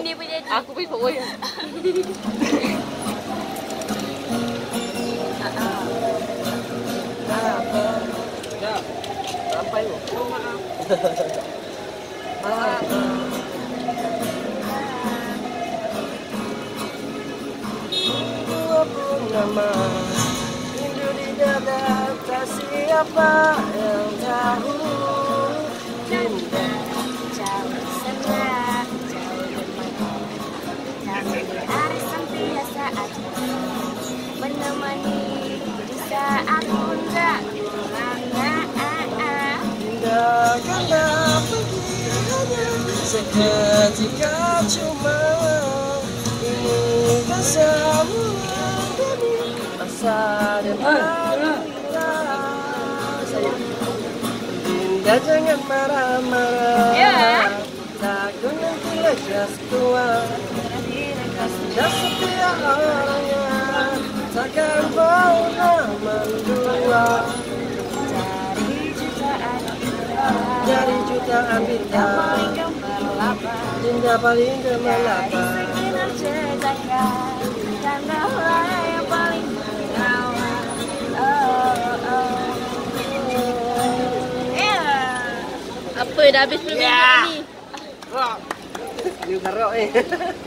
Ini pun jadi. Aku pun bawa ya. Sekejap. Sampai tu. Oh, maaf. Maaf. Walaupun nama rindu di dada, tak siapa yang tahu. Cinta jauh sana, jauh di mana. Kami hari senantiasa ada menemani di saat puncak gulana. Tidak akan pergi hanya seketika, cuma ini kan semua demi masa depan kita. Dinda jangan marah-marah. Ya. Takut nanti lekas tua. Dan setiap orangnya takkan pernah mendua. Dari jutaan bintang, Dinda paling gemerlap. Sekitar jejaka, karena yang paling merawat. Apa dah habis belum ni? Ni garuk